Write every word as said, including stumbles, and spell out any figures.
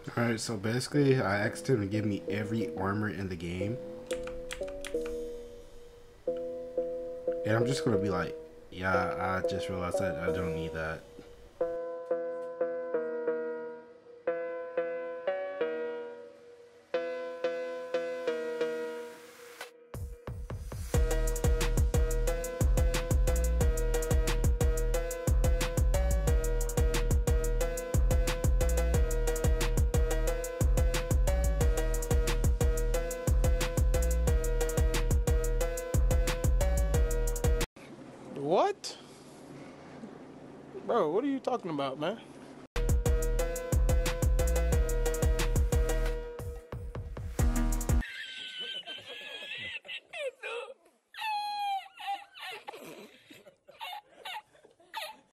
Alright, so basically I asked him to give me every armor in the game. And I'm just gonna be like, yeah, I just realized that I don't need that. What? Bro, what are you talking about, man?